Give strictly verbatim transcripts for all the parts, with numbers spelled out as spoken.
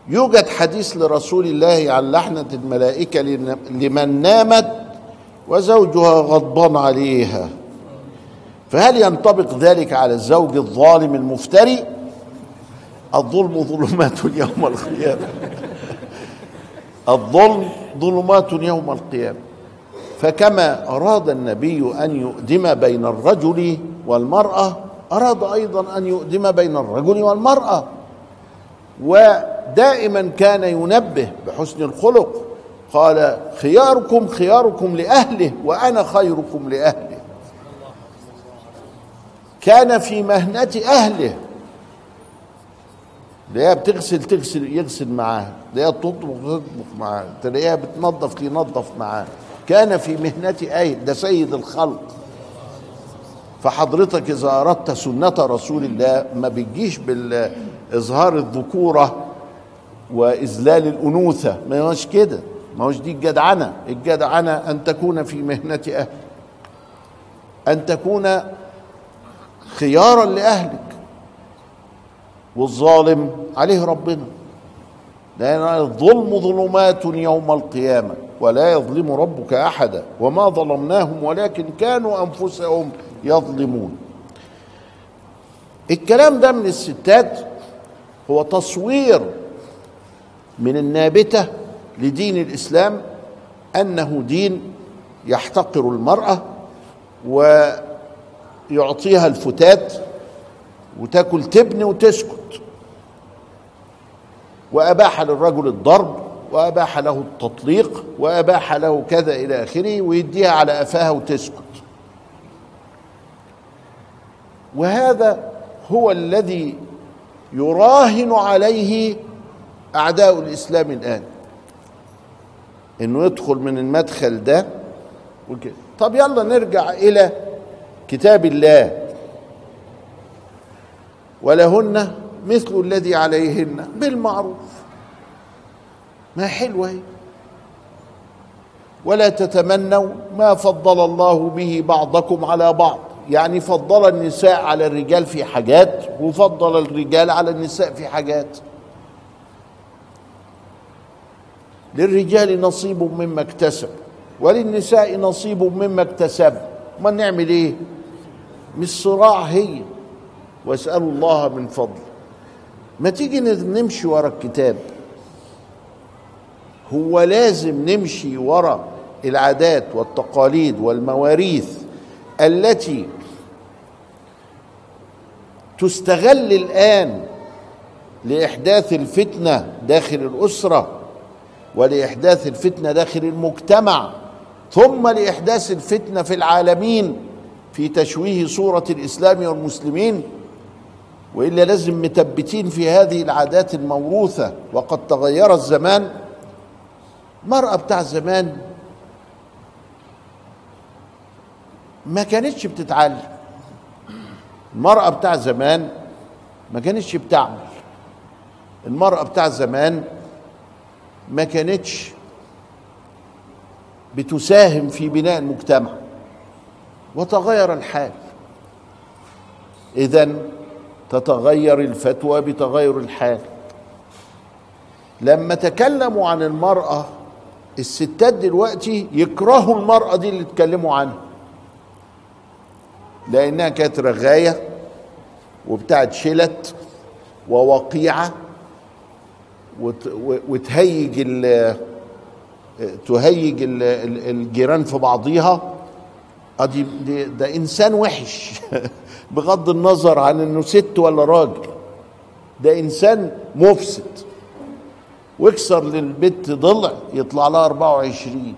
يوجد حديث لرسول الله عن لعنة الملائكة لمن نامت وزوجها غضبان عليها، فهل ينطبق ذلك على الزوج الظالم المفتري؟ الظلم ظلمات يوم القيامة. الظلم ظلمات يوم القيامة. فكما أراد النبي أن يؤدم بين الرجل والمرأة، أراد أيضا أن يؤدم بين الرجل والمرأة. ودائما كان ينبه بحسن الخلق، قال: خياركم خياركم لأهله وأنا خيركم لأهله. كان في مهنة أهله، تلاقيها بتغسل تغسل يغسل معاها، تلاقيها تطبخ تطبخ معاها، تلاقيها بتنظف ينظف معاها. كان في مهنة أهل، ده سيد الخلق. فحضرتك إذا أردت سنة رسول الله ما بتجيش بالإظهار الذكورة وإذلال الأنوثة، ما هوش كده، ما هوش دي الجدعنة. الجدعنة أن تكون في مهنة أهل، أن تكون خيارا لأهلك. والظالم عليه ربنا، لأن الظلم ظلمات يوم القيامة ولا يظلم ربك أحدا وما ظلمناهم ولكن كانوا أنفسهم يظلمون. الكلام ده من الستات هو تصوير من النابتة لدين الإسلام أنه دين يحتقر المرأة ويعطيها الفتات وتاكل تبني وتسكت، وأباح للرجل الضرب وأباح له التطليق وأباح له كذا إلى آخره، ويديها على قفاها وتسكت. وهذا هو الذي يراهن عليه أعداء الإسلام الآن، إنه يدخل من المدخل ده وكده. طب يلا نرجع إلى كتاب الله: ولهن مثل الذي عليهن بالمعروف. ما حلوة هي. ولا تتمنوا ما فضل الله به بعضكم على بعض، يعني فضل النساء على الرجال في حاجات وفضل الرجال على النساء في حاجات. للرجال نصيب مما اكتسب وللنساء نصيب مما اكتسب. ما نعمل ايه؟ مش صراع هي، واسألوا الله من فضل. ما تيجي نمشي ورا الكتاب. هو لازم نمشي ورا العادات والتقاليد والمواريث التي تستغل الآن لإحداث الفتنة داخل الأسرة ولإحداث الفتنة داخل المجتمع، ثم لإحداث الفتنة في العالمين في تشويه صورة الإسلام والمسلمين. وإلا لازم متبتين في هذه العادات الموروثة. وقد تغير الزمان. المرأة بتاع زمان ما كانتش بتتعلم، المرأة بتاع زمان ما كانتش بتعمل، المرأة بتاع زمان ما كانتش بتساهم في بناء المجتمع. وتغير الحال. إذن تتغير الفتوى بتغير الحال. لما تكلموا عن المرأة، الستات دلوقتي يكرهوا المرأة دي اللي اتكلموا عنها، لأنها كانت رغاية وبتاعت شلت ووقيعة وتهيج ال تهيج الجيران في بعضيها. ادي ده انسان وحش بغض النظر عن انه ست ولا راجل، ده انسان مفسد. واكسر للبت ضلع يطلع لها أربعة وعشرين.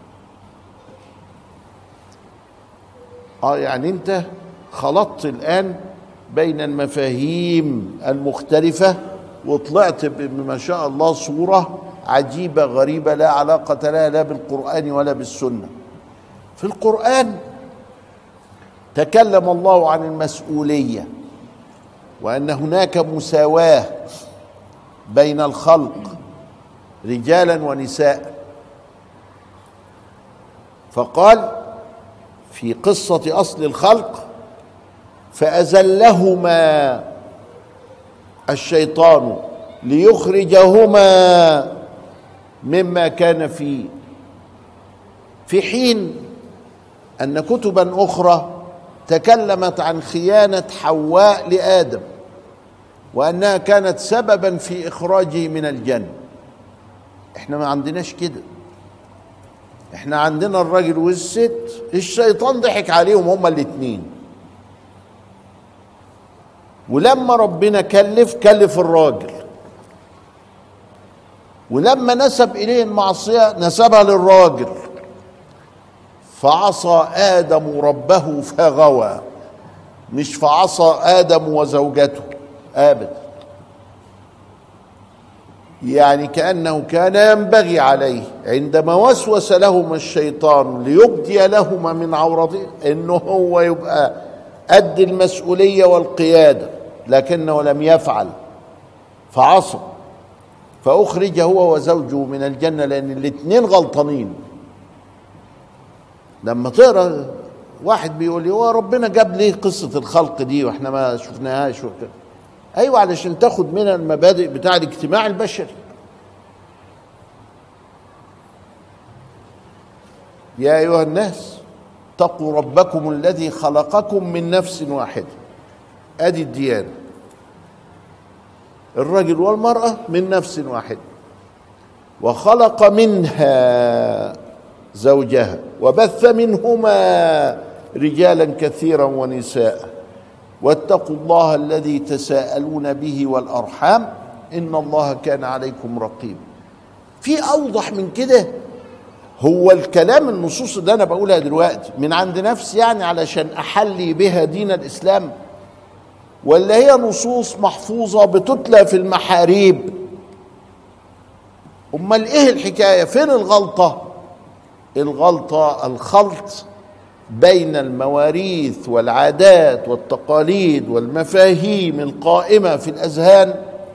اه يعني انت خلطت الان بين المفاهيم المختلفة وطلعت بما شاء الله صورة عجيبة غريبة لا علاقة لها لا بالقرآن ولا بالسنة. في القرآن تكلم الله عن المسؤولية وأن هناك مساواة بين الخلق رجالا ونساء. فقال في قصة أصل الخلق: فأزلهما الشيطان ليخرجهما مما كان فيه، في حين أن كتبا أخرى تكلمت عن خيانة حواء لآدم وأنها كانت سببا في إخراجه من الجنة. احنا ما عندناش كده، احنا عندنا الراجل والست الشيطان ضحك عليهم هما الاتنين، ولما ربنا كلف كلف الراجل، ولما نسب إليه المعصية نسبها للراجل، فعصى آدم ربه فغوى، مش فعصى آدم وزوجته أبدا. يعني كأنه كان ينبغي عليه عندما وسوس لهما الشيطان ليبدي لهما من عورته انه هو يبقى قد المسؤولية والقيادة، لكنه لم يفعل فعصى، فأخرج هو وزوجه من الجنة لأن الاثنين غلطانين. لما تقرأ واحد بيقول لي هو ربنا جاب ليه قصة الخلق دي واحنا ما شفناهاش وكده؟ ايوه، علشان تاخد منها المبادئ بتاع الاجتماع البشري. يا ايها الناس اتقوا ربكم الذي خلقكم من نفس واحده، ادي الديانه، الرجل والمراه من نفس واحده، وخلق منها زوجها وبث منهما رجالا كثيرا ونساء، واتقوا الله الذي تساءلون به والأرحام إن الله كان عليكم رقيبا. في أوضح من كده؟ هو الكلام النصوص اللي أنا بقولها دلوقتي من عند نفسي يعني علشان أحلي بها دين الإسلام، ولا هي نصوص محفوظة بتتلى في المحاريب؟ أمال إيه الحكاية؟ فين الغلطة؟ الغلطة الخلط بين المواريث والعادات والتقاليد والمفاهيم القائمة في الأذهان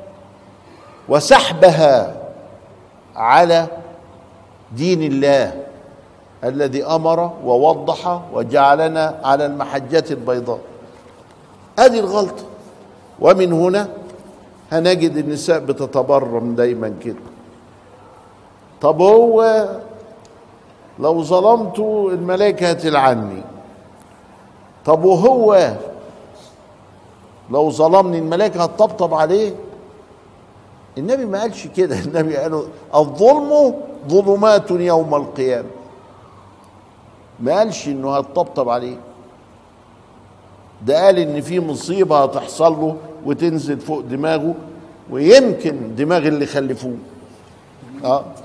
وسحبها على دين الله الذي أمر ووضح وجعلنا على المحجة البيضاء. هذه الغلطة. ومن هنا هنجد النساء بتتبرم دايما كده. طب هو لو ظلمته الملائكة هتلعني، طب وهو لو ظلمني الملائكة هتطبطب عليه؟ النبي ما قالش كده، النبي قال الظلم ظلمات يوم القيامة، ما قالش انه هتطبطب عليه، ده قال ان في مصيبة هتحصل له وتنزل فوق دماغه ويمكن دماغ اللي خلفوه. اه